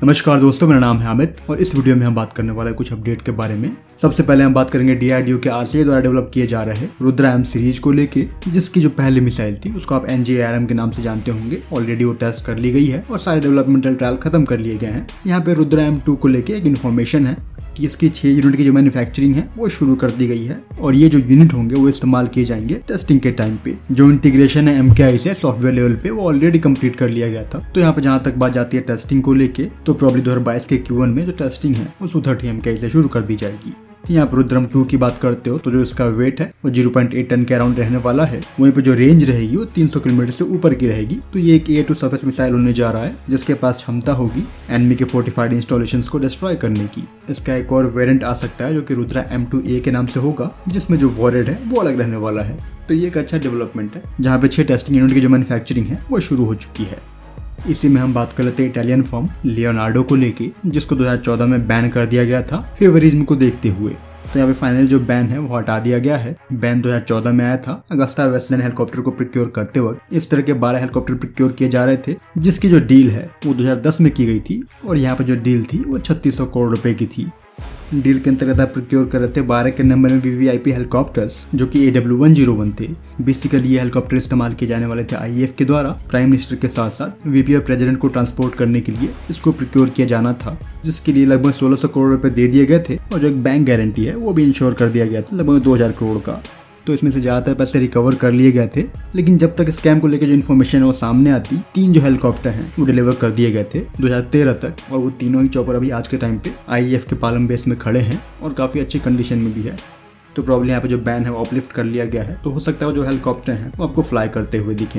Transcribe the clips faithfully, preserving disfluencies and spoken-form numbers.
नमस्कार दोस्तों, मेरा नाम है अमित और इस वीडियो में हम बात करने वाले कुछ अपडेट के बारे में। सबसे पहले हम बात करेंगे डी आर डी ओ के आर सी ए द्वारा डेवलप किए जा रहे रुद्रा एम सीरीज को लेके, जिसकी जो पहली मिसाइल थी उसको आप N G A R M के नाम से जानते होंगे। ऑलरेडी वो टेस्ट कर ली गई है और सारे डेवलपमेंटल ट्रायल खत्म कर लिए गए हैं। यहाँ पे रुद्रा एम टू को लेके एक इन्फॉर्मेशन है कि इसकी छह यूनिट की जो मैन्युफैक्चरिंग है वो शुरू कर दी गई है और ये जो यूनिट होंगे वो इस्तेमाल किए जाएंगे टेस्टिंग के टाइम पे। जो इंटीग्रेशन है एम के आई से सॉफ्टवेयर लेवल पे वो ऑलरेडी कंप्लीट कर लिया गया था। तो यहाँ पे जहाँ तक बात जाती है टेस्टिंग को लेके, तो प्रॉब्ली दो हजार बाईस के क्यू वन में जो टेस्टिंग है वो सुथर्टी एम के आई से शुरू कर दी जाएगी। यहाँ पर रुद्रम टू की बात करते हो तो जो इसका वेट है वो ज़ीरो पॉइंट एट टन के अराउंड रहने वाला है। वहीं पे जो रेंज रहेगी वो तीन सौ किलोमीटर से ऊपर की रहेगी। तो ये एक एयर टू सरफेस मिसाइल होने जा रहा है जिसके पास क्षमता होगी एनिमी के फोर्टिफाइड इंस्टॉलेशंस को डिस्ट्रॉय करने की। इसका एक और वेरिएंट आ सकता है जो कि रुद्रा एम टू ए के नाम से होगा, जिसमें जो वॉरेड है वो अलग रहने वाला है। तो ये एक अच्छा डेवलपमेंट है जहाँ पे छह टेस्टिंग यूनिट की जो मैन्युफैक्चरिंग है वो शुरू हो चुकी है। इसी में हम बात कर लेते हैं इटालियन फर्म लियोनार्डो को लेके, जिसको दो हजार चौदह में बैन कर दिया गया था फेवरिज्म को देखते हुए। तो यहाँ पे फाइनल जो बैन है वो हटा दिया गया है। बैन दो हजार चौदह में आया था। अगस्ता वेस्टलैंड हेलीकॉप्टर को प्रिक्योर करते वक्त इस तरह के बारह हेलीकॉप्टर प्रिक्योर किए जा रहे थे, जिसकी जो डील है वो दो हजार दस में की गई थी और यहाँ पे जो डील थी वो छत्तीस सौ करोड़ रुपए की थी। डील के अंतर्गत आप प्रिक्योर कर रहे थे बारह के नंबर में V V I P helicopters जो कि A W one zero one थे। बेसिकली ये हेलीकॉप्टर इस्तेमाल किए जाने वाले थे आई ए एफ के द्वारा प्राइम मिनिस्टर के साथ साथ वी पी और प्रेसिडेंट को ट्रांसपोर्ट करने के लिए इसको प्रिक्योर किया जाना था, जिसके लिए लगभग सोलह सौ करोड़ रुपए दे दिए गए थे और जो एक बैंक गारंटी है वो भी इंश्योर कर दिया गया था लगभग दो हजार करोड़ का। तो इसमें से ज्यादातर पैसे रिकवर कर लिए गए थे, लेकिन जब तक स्कैम को लेकर जो इन्फॉर्मेशन है वो सामने आती, तीन जो हेलीकॉप्टर हैं वो डिलीवर कर दिए गए थे दो हजार तेरह तक और वो तीनों ही चॉपर अभी आज के टाइम पे आई ए एफ के पालम बेस में खड़े हैं और काफी अच्छी कंडीशन में भी है। तो प्रॉब्लम यहाँ पे जो बैन है वो अपलिफ्ट कर लिया गया है। तो हो सकता है जो हेलीकॉप्टर हैं वो आपको फ्लाई करते हुए दिखें।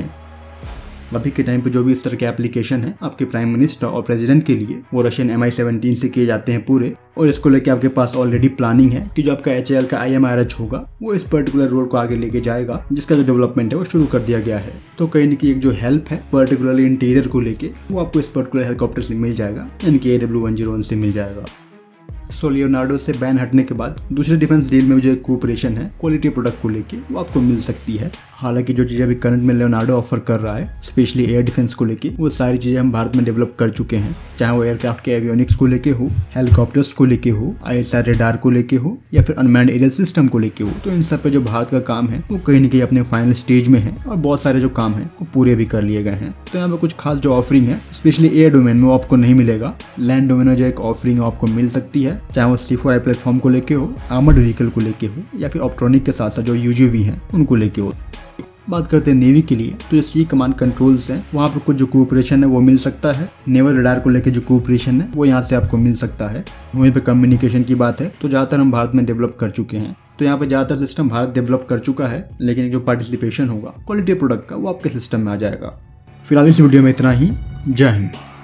अभी के टाइम पे जो भी इस तरह के एप्लीकेशन है आपके प्राइम मिनिस्टर और प्रेसिडेंट के लिए वो रशियन एम आई सेवनटीन से किए जाते हैं पूरे, और इसको लेके आपके पास ऑलरेडी प्लानिंग है कि जो आपका एच ए एल का आई एम आर एच होगा वो इस पर्टिकुलर रोल को आगे लेके जाएगा, जिसका जो डेवलपमेंट है वो शुरू कर दिया गया है। तो कहीं न कहीं एक जो हेल्प है पर्टिकुलरली इंटीरियर को लेके वो आपको इस पर्टिकुलर हेलीकॉप्टर से मिल जाएगा, यानी कि A W one zero one से मिल जाएगा। सो लियोनार्डो से बैन हटने के बाद दूसरे डिफेंस डील में जो एक कोऑपरेशन है क्वालिटी प्रोडक्ट को लेके वो आपको मिल सकती है। हालांकि जो चीज़ें अभी करंट में लियोनार्डो ऑफर कर रहा है स्पेशली एयर डिफेंस को लेके, वो सारी चीज़ें हम भारत में डेवलप कर चुके हैं, चाहे वो एयरक्राफ्ट के एवियोनिक्स को लेके हो, हेलीकॉप्टर्स को लेके हो, आई एस आर रेडार को लेके हो या फिर अनमैन्ड एरियल सिस्टम को लेके हो। तो इन सब पे जो भारत का काम है वो कहीं ना कहीं अपने फाइनल स्टेज में है और बहुत सारे जो काम है वो पूरे भी कर लिए गए हैं। तो यहाँ पे कुछ खास जो ऑफरिंग है स्पेशली एयर डोमेन में वो आपको नहीं मिलेगा। लैंड डोमेन में जो एक ऑफरिंग आपको मिल सकती है, चाहे वो सी फोर आई प्लेटफॉर्म को लेके हो, आर्मर्ड व्हीकल को लेके हो या फिर ऑप्ट्रॉनिक के साथ साथ जो यू जी वी है उनको लेके हो। बात करते हैं नेवी के लिए, तो ये सी कमांड कंट्रोल्स हैं, वहाँ पर कुछ जो कोऑपरेशन है वो मिल सकता है। नेवल रडार को लेकर जो कोऑपरेशन है वो यहाँ से आपको मिल सकता है। वहीं पे कम्युनिकेशन की बात है तो ज़्यादातर हम भारत में डेवलप कर चुके हैं। तो यहाँ पे ज़्यादातर सिस्टम भारत डेवलप कर चुका है, लेकिन जो पार्टिसिपेशन होगा क्वालिटी प्रोडक्ट का वो आपके सिस्टम में आ जाएगा। फिलहाल इस वीडियो में इतना ही। जय हिंद।